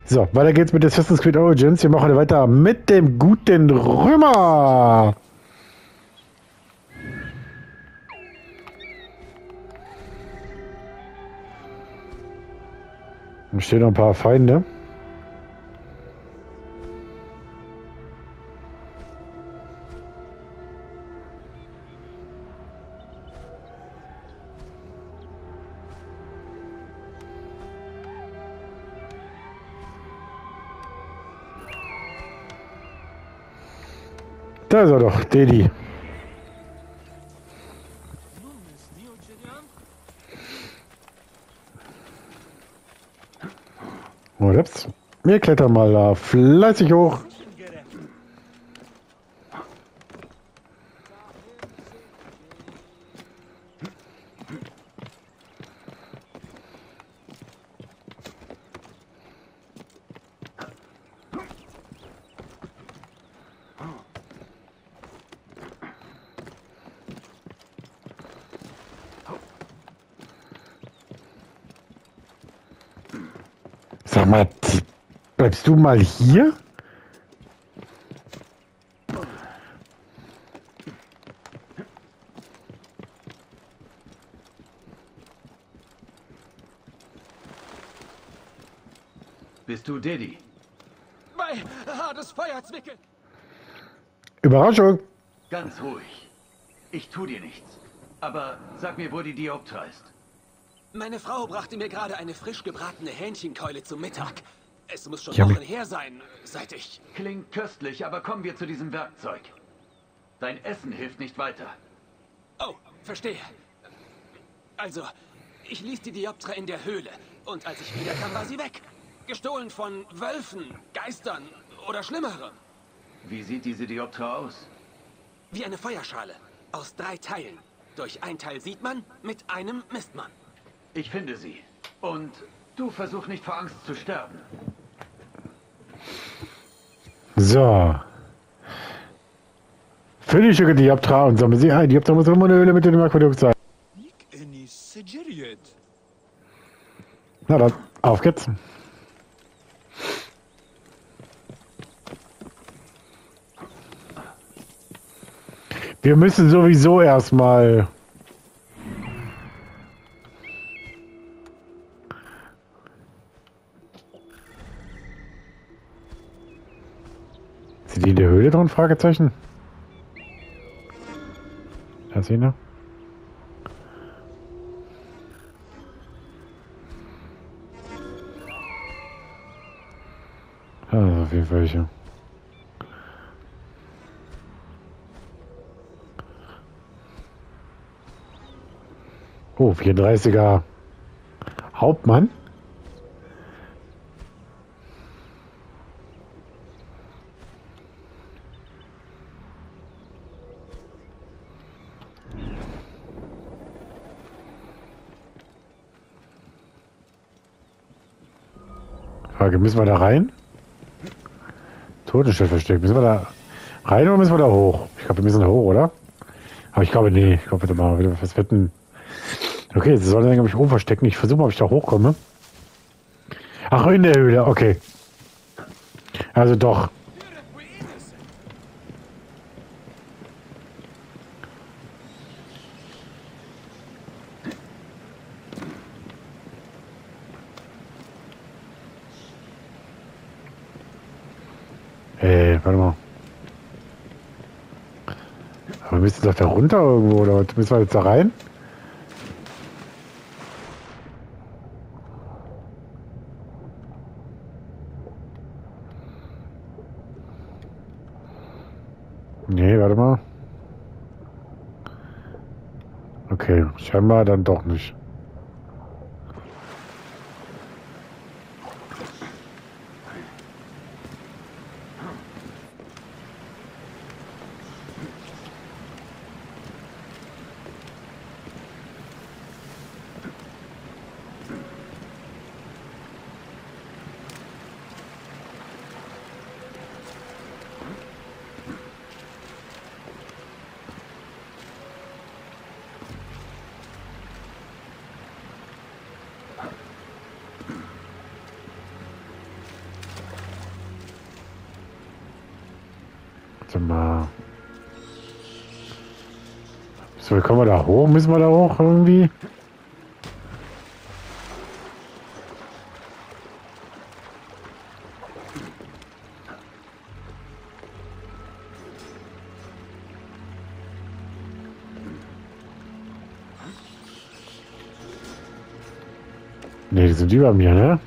So, weiter geht's mit Assassin's Creed Origins. Wir machen weiter mit dem guten Römer. Da stehen noch ein paar Feinde. Da ist er doch, Dedi. Oh, ups. Wir klettern mal da fleißig hoch. Sag mal, bleibst du mal hier? Bist du Dedi? Bei hartes Feuer zwickeln! Überraschung. Ganz ruhig. Ich tu dir nichts. Aber sag mir, wo die Dioptra ist. Meine Frau brachte mir gerade eine frisch gebratene Hähnchenkeule zum Mittag. Es muss schon Ja, Wochen her sein, seit ich... Klingt köstlich, aber kommen wir zu diesem Werkzeug. Dein Essen hilft nicht weiter. Oh, verstehe. Also, ich ließ die Dioptra in der Höhle. Und als ich wiederkam, war sie weg. Gestohlen von Wölfen, Geistern oder Schlimmerem. Wie sieht diese Dioptra aus? Wie eine Feuerschale. Aus 3 Teilen. Durch ein Teil sieht man, mit einem misst man. Ich finde sie. Und du versuch nicht vor Angst zu sterben. So. Finde ich die Dioptra und sammle sie ein. Dioptra muss immer eine Höhle mit dem Aquädukt sein. Na dann, auf geht's. Wir müssen sowieso erstmal... Sind die in der Höhle drin? Fragezeichen. Da ist sie noch. Ah, auf jeden Fall welche. Oh, 34er Hauptmann. Frage, müssen wir da rein? Totenstelle versteckt. Müssen wir da rein oder müssen wir da hoch? Ich glaube, wir müssen da hoch, oder? Aber ich glaube, nee. Ich glaube, bitte mal wieder was wetten. Okay, sie sollen sich, glaube ich, oben verstecken. Ich versuche mal, ob ich da hochkomme. Ach, in der Höhle. Okay. Also doch. Warte mal. Aber wir müssen doch da runter irgendwo, oder müssen wir jetzt da rein? Nee, warte mal. Okay, scheinbar dann doch nicht. Warte mal. So, wie kommen wir da hoch? Müssen wir da hoch irgendwie? Ne, die sind über mir, ne?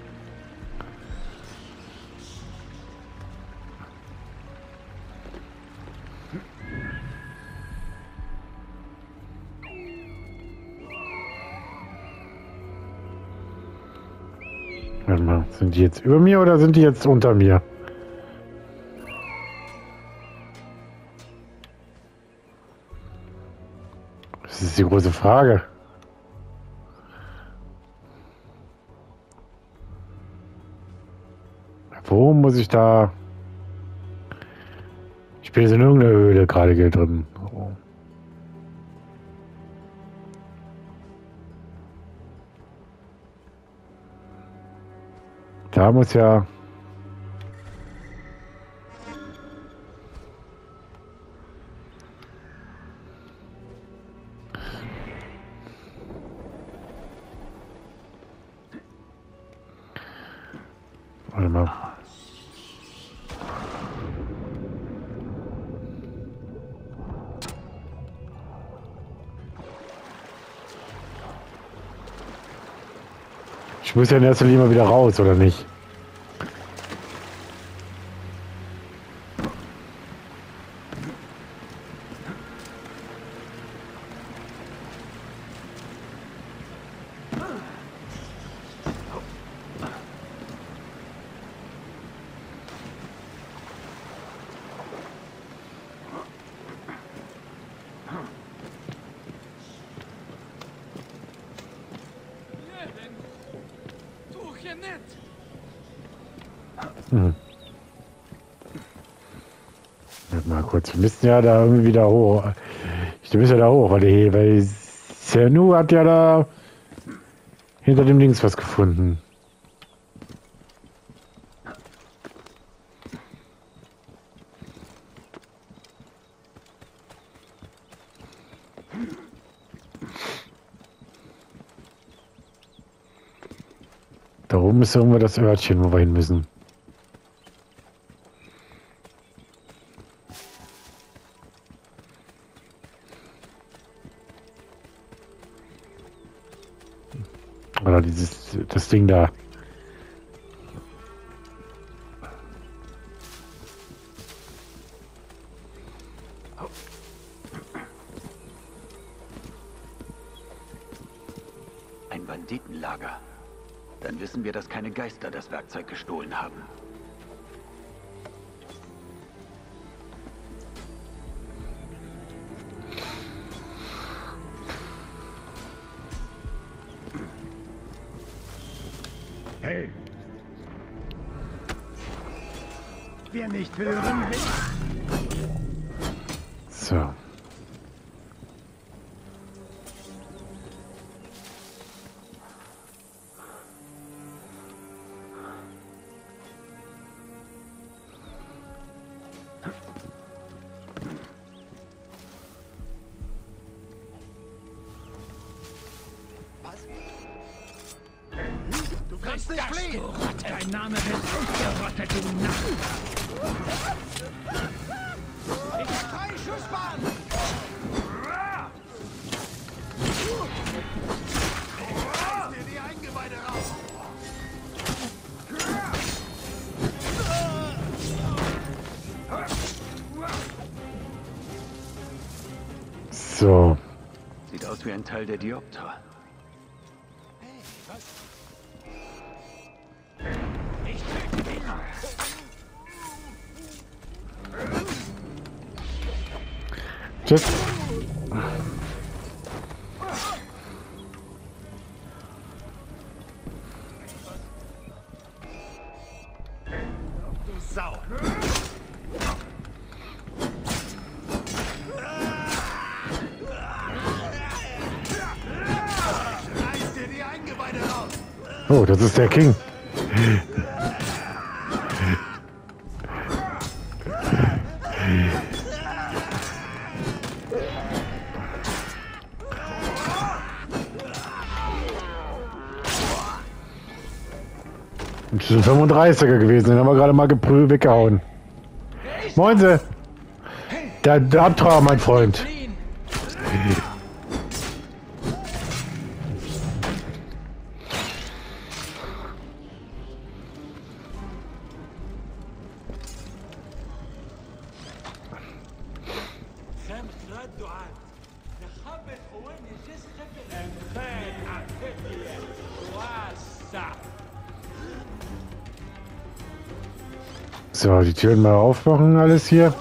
Warte mal, sind die jetzt über mir oder sind die jetzt unter mir? Das ist die große Frage. Wo muss ich da? Ich bin jetzt in irgendeiner Höhle gerade hier drin. Oh. Da muss ja. Warte mal. Ich muss ja in erster Linie mal wieder raus, oder nicht? Hm. Warte mal kurz. Wir müssen ja da irgendwie wieder hoch. Wir müssen ja da hoch, weil Sernu hat ja da hinter dem Links was gefunden. Da oben ist irgendwo das Örtchen, wo wir hin müssen. Oder das Ding da. Ein Banditenlager. Dann wissen wir, dass keine Geister das Werkzeug gestohlen haben. Hey! Wer nicht hören will. So. Du kannst nicht fliehen! Dein Name wird ausgerottet, du Narr! Ich hab 3 Schussbahnen! Reiß dir die Eingeweide raus! So. Sieht aus wie ein Teil der Diopter. Tschüss. Du Sau! Reiß dir die Eingeweide raus! Oh, das ist der King. Das ist ein 35er gewesen, den haben wir gerade mal weggehauen. Moinse! Der Abtrauer, mein Freund. So, die Türen mal aufmachen, alles hier.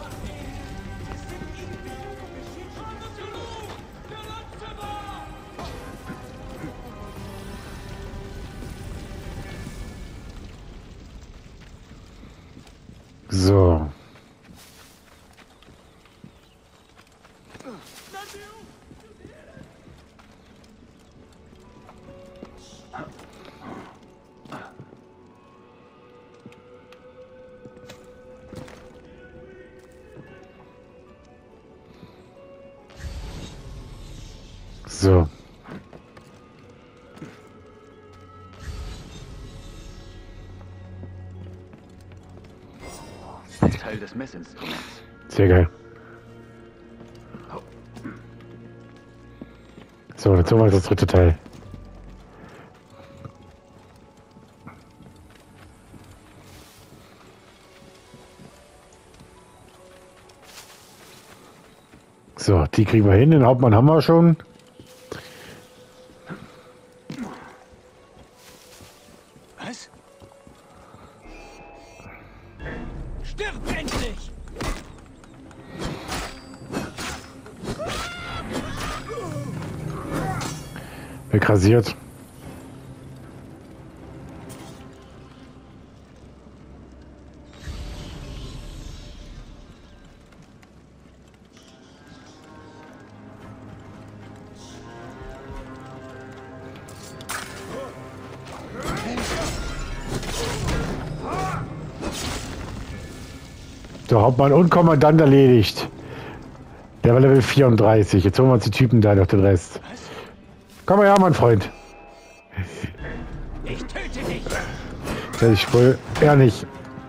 So. So. Teil des Messinstruments. Sehr geil. So, jetzt haben wir das dritte Teil. So, die kriegen wir hin. Den Hauptmann haben wir schon. Was? Stirb endlich! Wegrasiert. Der Hauptmann und Kommandant erledigt. Der war Level 34. Jetzt holen wir uns die Typen da noch den Rest. Komm mal her, mein Freund. Ich töte dich! Ja, ich wohl eher nicht.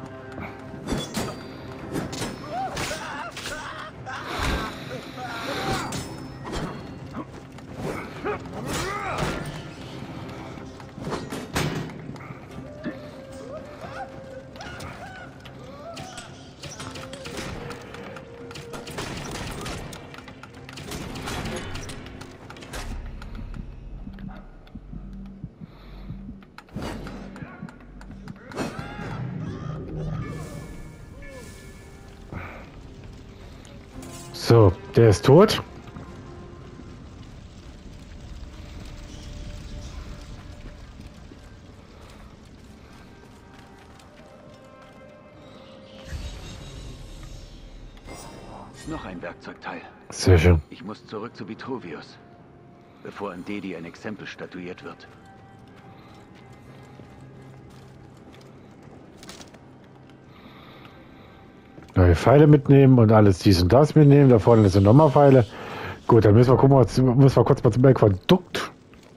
So, der ist tot. Noch ein Werkzeugteil. Sehr schön. Ich muss zurück zu Vitruvius, bevor an Dedi ein Exempel statuiert wird. Neue Pfeile mitnehmen und alles dies und das mitnehmen. Da vorne sind nochmal Pfeile. Gut, dann müssen wir gucken, müssen wir kurz mal zum Aquädukt.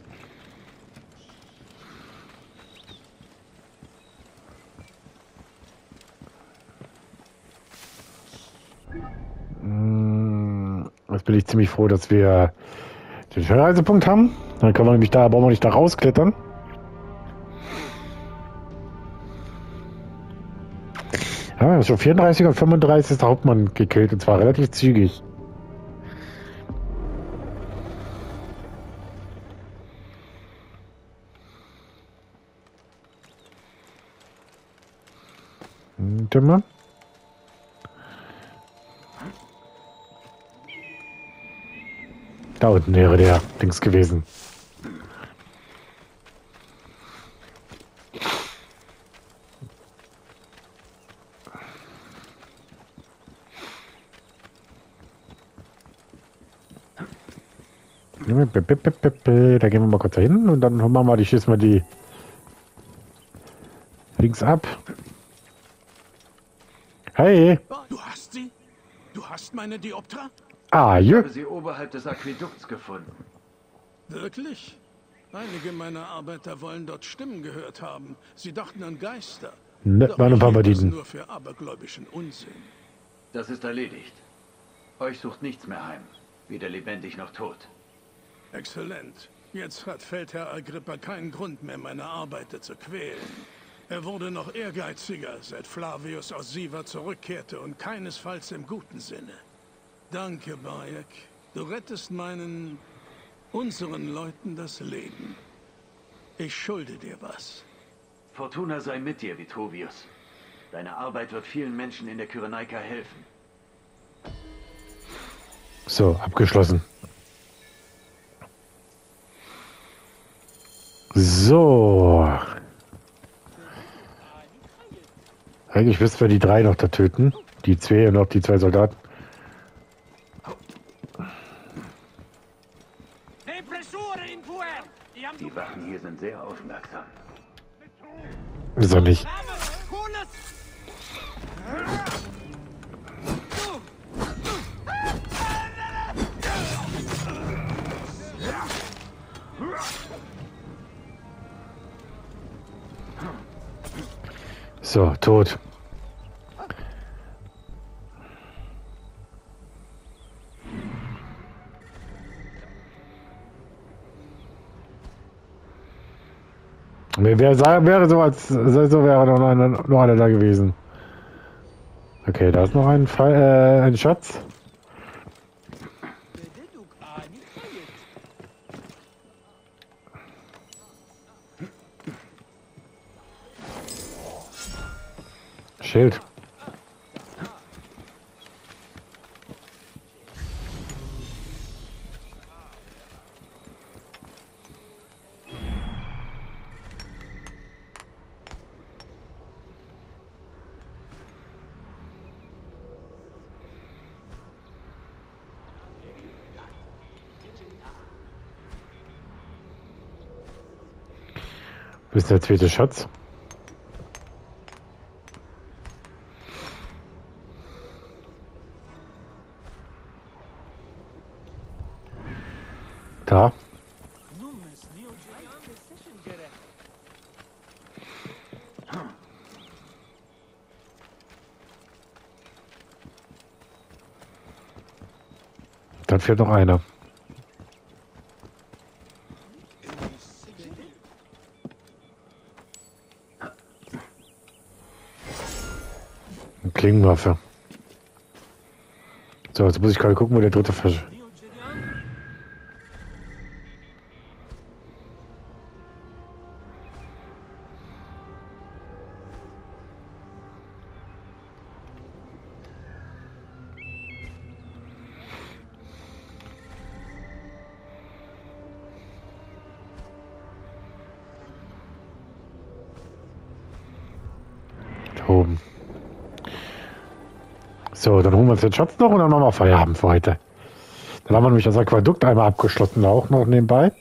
Jetzt bin ich ziemlich froh, dass wir den Schnellreisepunkt haben. Dann können wir nämlich da, brauchen wir nicht da rausklettern. Ja, schon 34 und 35 ist der Hauptmann gekillt und zwar relativ zügig. Dümmer. Da unten wäre der Dings gewesen. Da gehen wir mal kurz dahin und dann machen wir die, schießen wir die links ab. Hey! Du hast sie? Du hast meine Dioptra? Ah, Ich ja. habe sie oberhalb des Aquädukts gefunden. Wirklich? Einige meiner Arbeiter wollen dort Stimmen gehört haben. Sie dachten an Geister. Ne, Doch waren ein paar ich hielt das Banditen. nur für abergläubischen Unsinn. Das ist erledigt. Euch sucht nichts mehr heim. Weder lebendig noch tot. Exzellent. Jetzt hat Feldherr Agrippa keinen Grund mehr, meine Arbeiter zu quälen. Er wurde noch ehrgeiziger, seit Flavius aus Siva zurückkehrte und keinesfalls im guten Sinne. Danke, Bayek. Du rettest unseren Leuten das Leben. Ich schulde dir was. Fortuna sei mit dir, Vitruvius. Deine Arbeit wird vielen Menschen in der Kyrenaika helfen. So, abgeschlossen. So. Eigentlich müssten wir die 3 noch da töten. Die 2 und noch die 2 Soldaten. Die Wachen hier sind sehr aufmerksam. Ist er nicht. So, tot. Wäre so, als so wäre noch einer da gewesen. Okay, da ist noch ein ein Schatz. Schild. Wo ist der zweite Schatz? Da. Dann fehlt noch einer. Eine Klingenwaffe. So, jetzt muss ich gerade gucken, wo der dritte Fisch. Oben. So, dann holen wir uns den Schatz noch und dann machen wir Feierabend für heute. Dann haben wir nämlich das Aquädukt einmal abgeschlossen, auch noch nebenbei.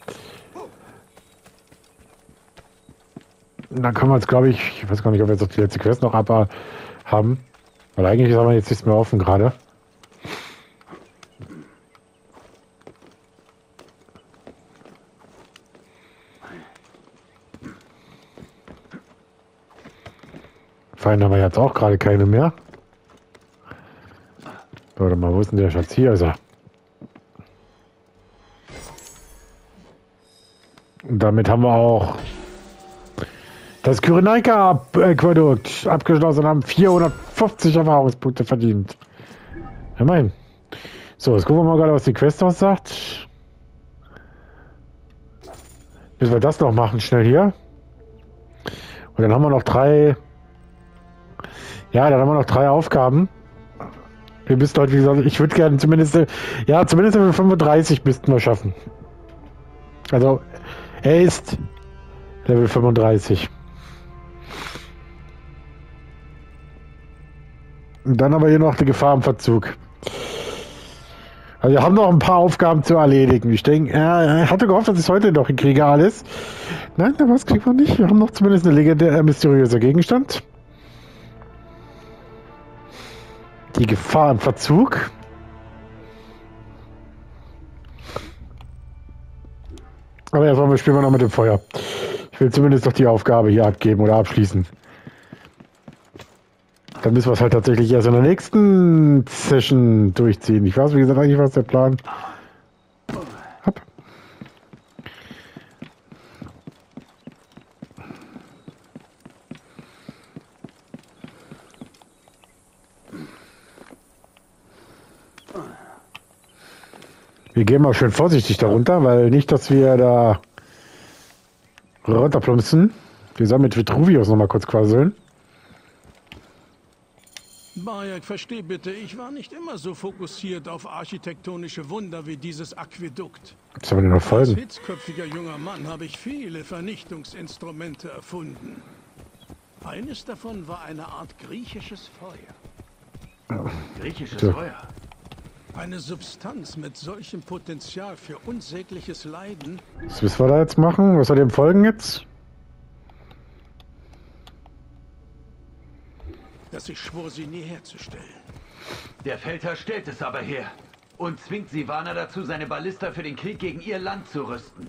Und dann können wir uns, glaube ich weiß gar nicht, ob wir jetzt noch die letzte Quest noch haben. Weil eigentlich haben wir jetzt nichts mehr offen gerade. Feinde haben wir jetzt auch gerade keine mehr. Warte mal, wo ist denn der Schatz? Hier ist er. Und damit haben wir auch das Kyrenaika-Aquädukt abgeschlossen und haben 450 Erfahrungspunkte verdient. Immerhin. So, jetzt gucken wir mal gerade, was die Quest aussagt. Bis wir das noch machen, schnell hier. Und dann haben wir noch 3. Ja, dann haben wir noch 3 Aufgaben. Wir müssten heute, wie gesagt, ich würde gerne zumindest Level 35 müssten wir schaffen. Also, er ist Level 35. Und dann aber hier noch die Gefahr im Verzug. Also wir haben noch ein paar Aufgaben zu erledigen. Ich denke, er hatte gehofft, dass ich es heute noch hinkriege alles. Nein, was kriegen wir nicht. Wir haben noch zumindest eine legendäre, mysteriöser Gegenstand. Die Gefahr im Verzug. Aber erstmal spielen wir noch mit dem Feuer. Ich will zumindest doch die Aufgabe hier abgeben oder abschließen. Dann müssen wir es halt tatsächlich erst in der nächsten Session durchziehen. Ich weiß, wie gesagt, eigentlich was der Plan. Hopp. Wir gehen mal schön vorsichtig darunter, weil nicht, dass wir da runterplumpsen. Wir sollen mit Vitruvius noch mal kurz quasseln. Bayek, versteh bitte, ich war nicht immer so fokussiert auf architektonische Wunder wie dieses Aquädukt. Gibt's aber nur noch Als Folgen. hitzköpfiger junger Mann habe ich viele Vernichtungsinstrumente erfunden. Eines davon war eine Art griechisches Feuer. Griechisches Tja. Feuer. Eine Substanz mit solchem Potenzial für unsägliches Leiden. Was müssen wir da jetzt machen? Was soll dem folgen jetzt? Dass ich schwor, sie nie herzustellen. Der Feldherr stellt es aber her und zwingt Sivana dazu, seine Ballista für den Krieg gegen ihr Land zu rüsten.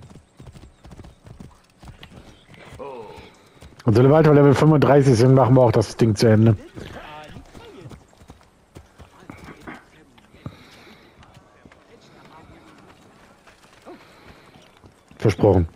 Oh, Und sobald wir Level 35 sind, machen wir auch das Ding zu Ende. Versprochen.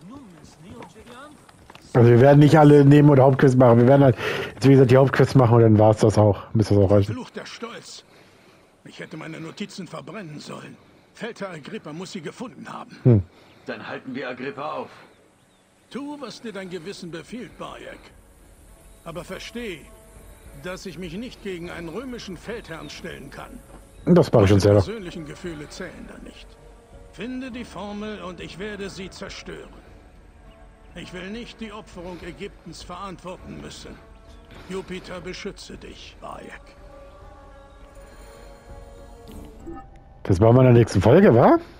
Also wir werden nicht alle Neben- oder Hauptquests machen. Wir werden halt, jetzt wie gesagt, die Hauptquests machen und dann war es das auch. Müsste das auch reichen. Fluch der Stolz. Ich hätte meine Notizen verbrennen sollen. Feldherr Agrippa muss sie gefunden haben. dann halten wir Agrippa auf. Tu, was dir dein Gewissen befiehlt, Bayek. Aber versteh, dass ich mich nicht gegen einen römischen Feldherrn stellen kann. Das mache ich schon selber. Persönlichen Gefühle zählen da nicht. Finde die Formel und ich werde sie zerstören. Ich will nicht die Opferung Ägyptens verantworten müssen. Jupiter beschütze dich, Bayek. Das machen wir in der nächsten Folge, wa?